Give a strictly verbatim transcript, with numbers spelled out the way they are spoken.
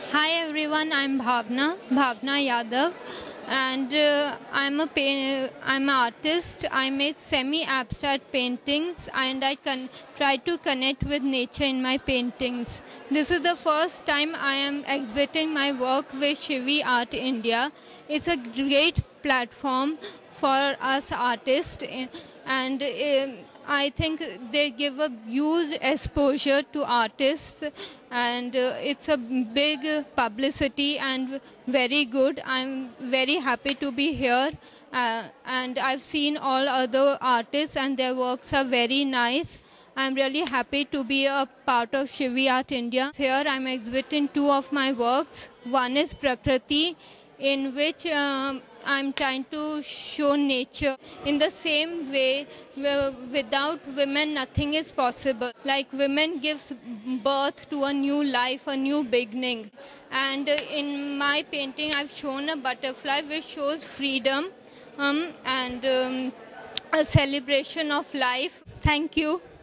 Hi everyone, I'm Bhavna, Bhavna Yadav, and uh, I'm a pa- I'm an artist. I make semi-abstract paintings, and I can try to connect with nature in my paintings. This is the first time I am exhibiting my work with Shivi Art India. It's a great platform for us artists, eh, and um I think they give a huge exposure to artists, and uh, it's a big publicity and very good. I'm very happy to be here, uh, and I've seen all other artists, and their works are very nice. I'm really happy to be a part of Shivi Art India. Here I'm exhibiting two of my works. One is Prakriti, in which um, I'm trying to show nature in the same way. Without women nothing is possible. Like women gives birth to a new life, a new beginning. And uh, in my painting I've shown a butterfly which shows freedom um, and um, a celebration of life. Thank you.